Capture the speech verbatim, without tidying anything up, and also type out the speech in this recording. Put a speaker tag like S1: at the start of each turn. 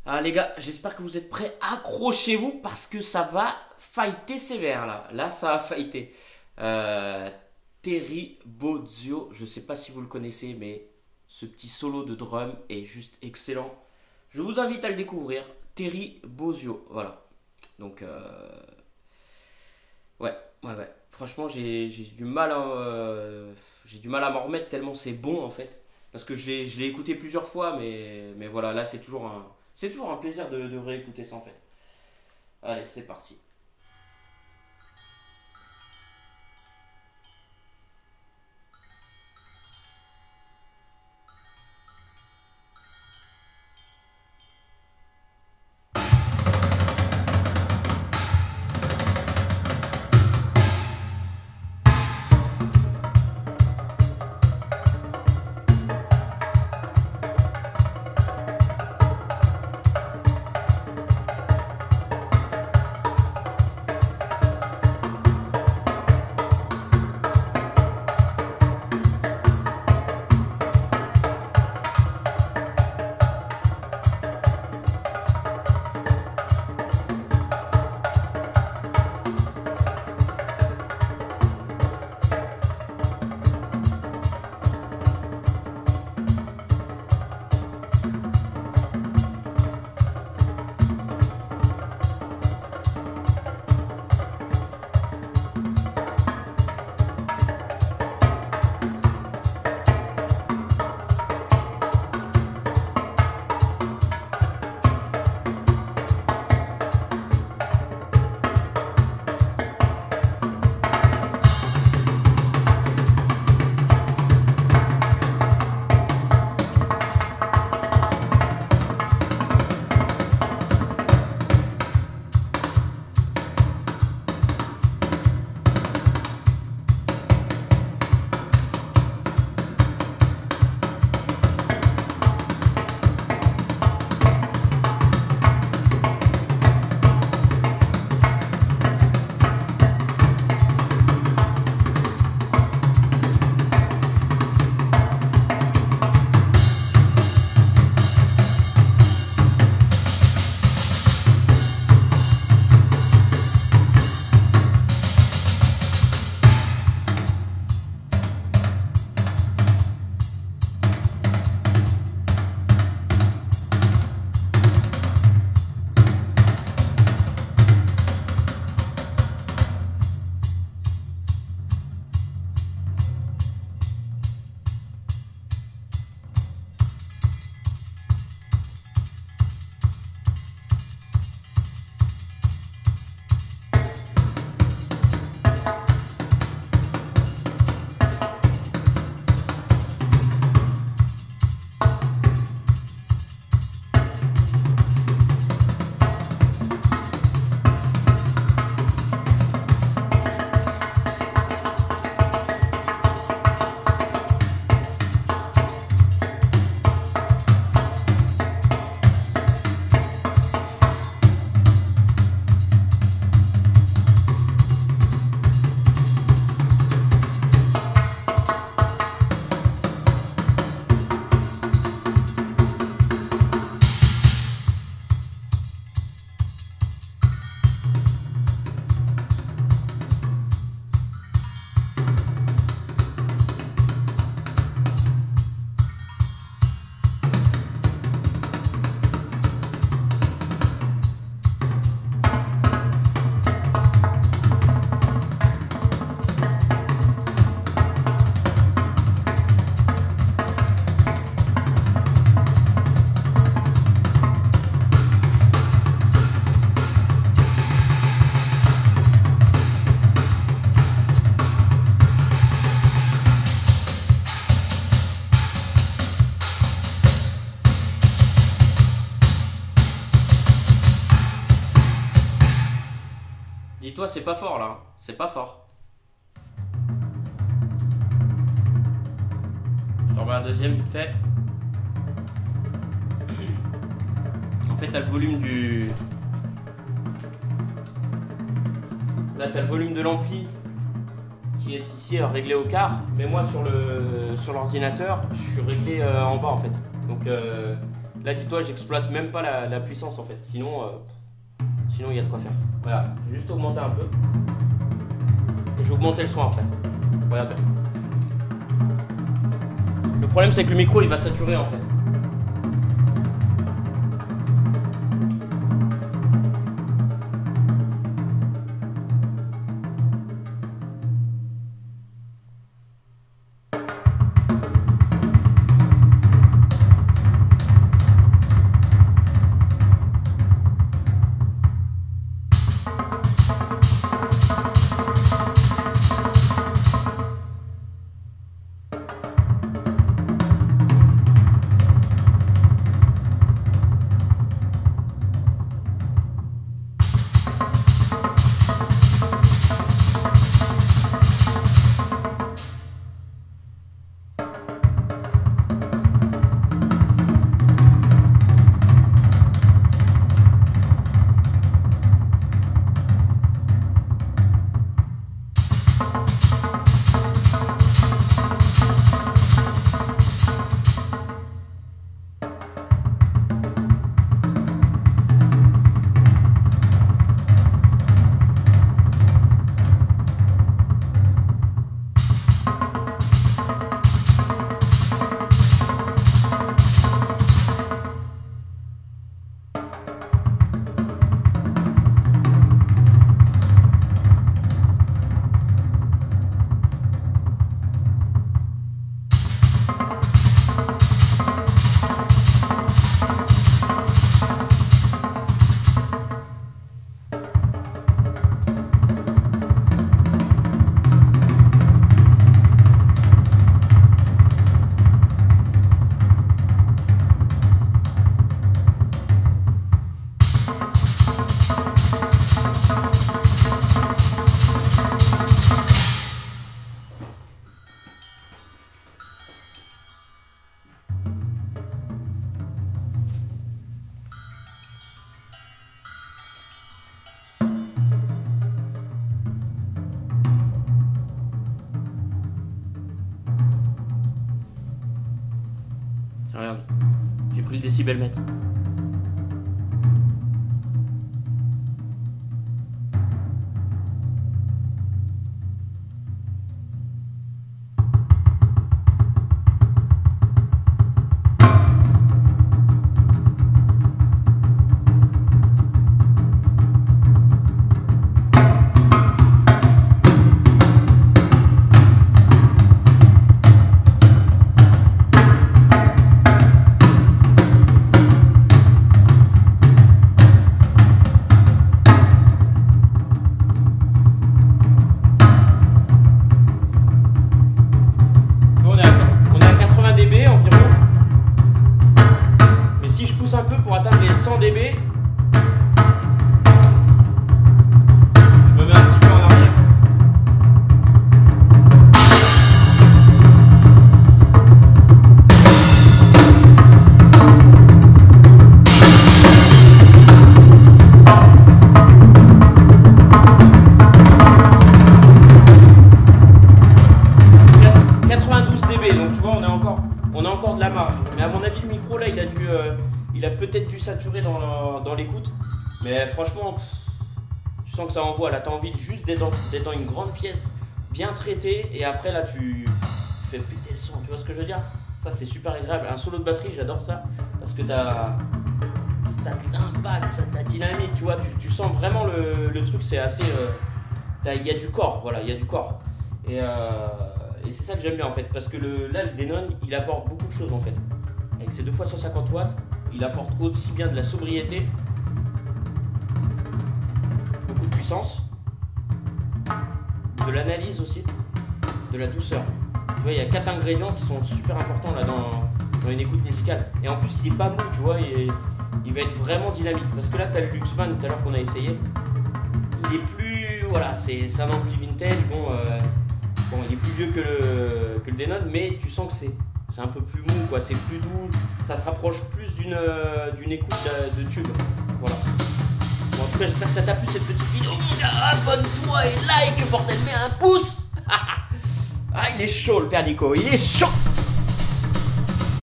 S1: Ah les gars, j'espère que vous êtes prêts. Accrochez-vous parce que ça va fighter sévère là. Là, ça va fighter. Euh, Terry Bozzio, je sais pas si vous le connaissez, mais ce petit solo de drum est juste excellent. Je vous invite à le découvrir. Terry Bozzio, voilà. Donc, euh, ouais, ouais, ouais. Franchement, j'ai j'ai du mal à, euh, j'ai du mal à m'en remettre tellement c'est bon en fait. Parce que je l'ai je l'ai écouté plusieurs fois, mais, mais voilà, là c'est toujours un, c'est toujours un plaisir de, de réécouter ça en fait. Allez, c'est parti. Dis-toi, c'est pas fort là, hein. C'est pas fort. Je t'en remets un deuxième vite fait. En fait, t'as le volume du. Là, t'as le volume de l'ampli qui est ici euh, réglé au quart, mais moi sur le sur l'ordinateur, je suis réglé euh, en bas en fait. Donc euh, Là, dis-toi, j'exploite même pas la, la puissance en fait. Sinon, euh, sinon il y a de quoi faire. Voilà, j'ai juste augmenté un peu. Et je vais augmenter le son après. Regardez. Le problème, c'est que le micro, il va saturer en fait. Regarde, j'ai pris le décibelmètre. Peut-être dû saturer dans, dans l'écoute, mais franchement, tu sens que ça envoie. Là, tu as envie juste d'être dans, d'être dans une grande pièce bien traitée, et après, là, tu fais péter le son. Tu vois ce que je veux dire? Ça, c'est super agréable. Un solo de batterie, j'adore ça parce que tu as, t'as de l'impact, ça de la dynamique. Tu vois, tu, tu sens vraiment le, le truc, c'est assez. Il y a du corps, voilà, il y a du corps. Et, euh, et c'est ça que j'aime bien en fait, parce que le, là, le Denon, il apporte beaucoup de choses en fait. Avec ses deux fois cent cinquante watts. Il apporte aussi bien de la sobriété, beaucoup de puissance, de l'analyse aussi, de la douceur. Tu vois, il y a quatre ingrédients qui sont super importants là dans, dans une écoute musicale. Et en plus, il est pas mou, tu vois, il, est, il va être vraiment dynamique. Parce que là, tu as le Luxman tout à l'heure qu'on a essayé. Il est plus, voilà, c'est un ampli vintage. Bon, euh, bon, il est plus vieux que le, que le Denon, mais tu sens que c'est c'est un peu plus mou, quoi, c'est plus doux, ça se rapproche plus d'une euh, d'une écoute de, de tube. Voilà. Bon, en tout cas, j'espère que ça t'a plu cette petite vidéo. Abonne-toi et like, bordel, mets un pouce. Ah, il est chaud le père Nico, il est chaud.